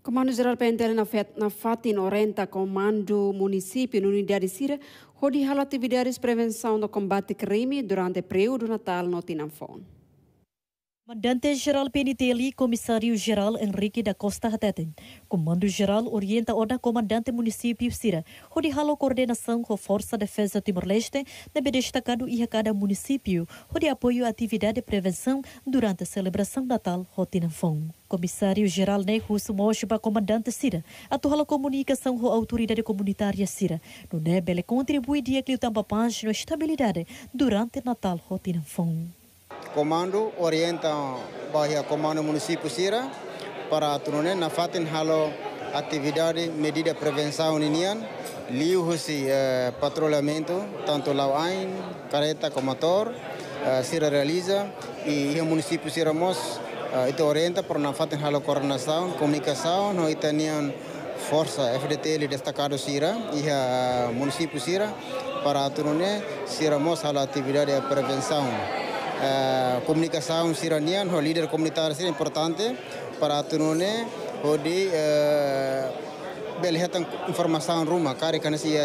Comando Geral PNTL na Fatin orienta Comando Município no Unidade Sira, onde há atividades de prevenção do combate crime durante o período Natal no Tinanfon. Comandante-Geral PNTL, Comissário-Geral Henrique da Costa Hateten. Comando-Geral orienta o Comandante Município Sira, onde há a coordenação com a Força de Defesa Timor-Leste, deve destacado e a cada município, onde apoio a atividade de prevenção durante a celebração Natal no Tinanfon. Comissário-Geral Nehuso Moshiba, Comandante Sira, atua a comunicação com a autoridade comunitária Sira, no Nebele contribui dia que o Tampapãs na estabilidade durante Natal no Tinanfon. Comando orienta bahia Comando Município Sira para turune na fatin halo atividade medida prevenção ninian liu husi patrulhamento tanto lauain careta como motor Sira realiza e o município Sira mos itu orienta para na fatin halo coordenação comunicação no itanian força FDTL destacado Sira e o município Sira para turune Sira mos halo atividade de prevenção. Comunicação siranian, o líder comunitário é importante para turune onde belihatan informação rumah, kari kan si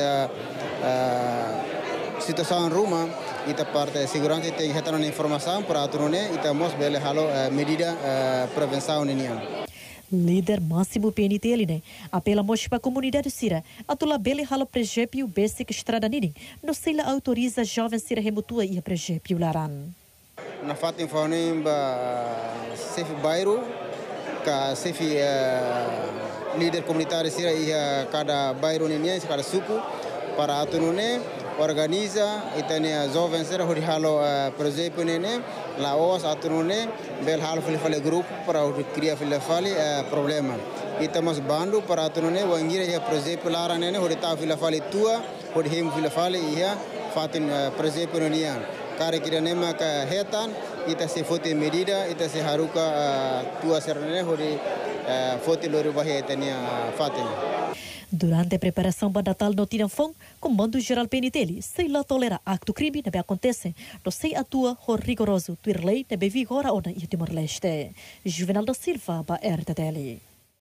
situação rumah, ita parte segurança tem hatan informação para turune ita mos belihalo medida prevenção ninian. Líder máximo PNTL apela mos para a comunidade Sira, atula bele halo prejepio basic estrada nini, no sei la autoriza jovem Sira remutua e a prejepio laran. Na fatin fauni sefi bairro ka sefi líder comunitário Sira e cada bairro nini cada suku para atunune organiza itania jovens Sira hori halo projeto nene la os atunune bel halo file grupo para criar file problema itamos bandu para atunune wangira ya projeto lara nene hori ta file tua hori hem file ia fatin projeto nenia kare kira nema ka hetan ita se fote medida ita se haruka tua serene hori fote lori bahia itania fatin. Durante a preparação para Natal no Tinanfon, Comando-Geral PNTL sei lá tolera acto crime deve acontecer, não sei atua o rigoroso tuir lei deve vigora ona e Timor-Leste. Juvenal da Silva para RTTL.